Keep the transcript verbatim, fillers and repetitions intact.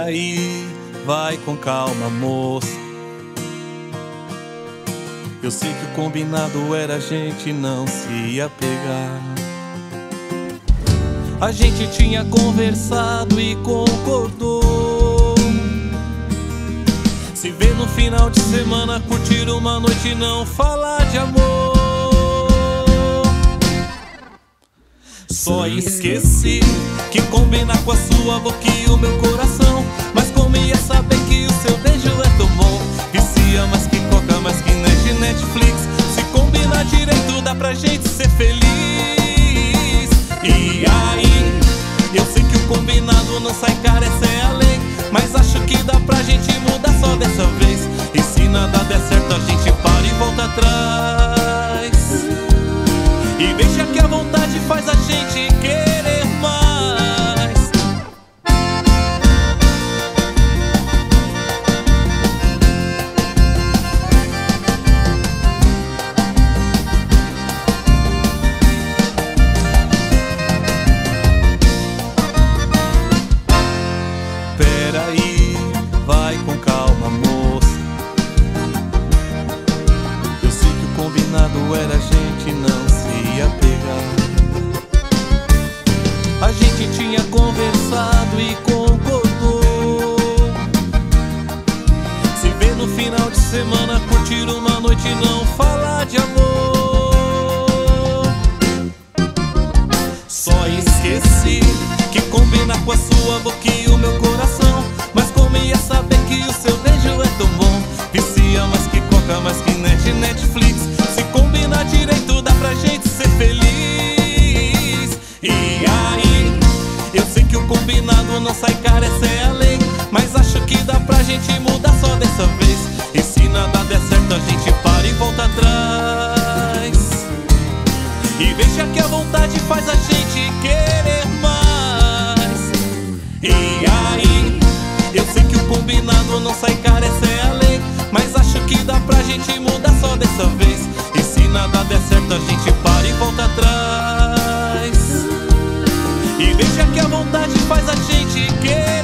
Peraí, vai com calma, moça. Eu sei que o combinado era a gente não se apegar. A gente tinha conversado e concordou se ver no final de semana, curtir uma noite e não falar de amor. Só esqueci que combinar com a sua boca e o meu coração. Mas como ia saber que o seu beijo é tão bom? Vicia mais que coca, mais que net, Netflix. Se combinar direito dá pra gente ser feliz. E aí, eu sei que o combinado não sai caro, essa é a lei. Mas acho que dá pra gente mudar só dessa vez. E se nada der certo a gente para e volta atrás. E deixa que a vontade faz a gente querer mais. Peraí, vai com calma, moça. Eu sei que o combinado era a gente não se apegar. A gente tinha conversado e concordou se ver no final de semana, curtir uma noite e não falar de amor. Só esqueci que combinar com a sua boca e o meu coração. Mas como ia saber que o seu beijo é tão bom? Vicia mais que coca, mais que net, Netflix. Se combinar direito dá pra gente ser feliz. E aí, eu sei que o combinado não sai caro, essa é a lei. Mas acho que dá pra gente mudar só dessa vez. E se nada der certo a gente para e volta atrás. E deixa que a vontade faz a gente querer mais. E aí, eu sei que o combinado não sai caro, essa é a lei. Mas acho que dá pra gente mudar só dessa vez. E se nada der certo a gente para e volta atrás. E deixa que a vontade faz a gente querer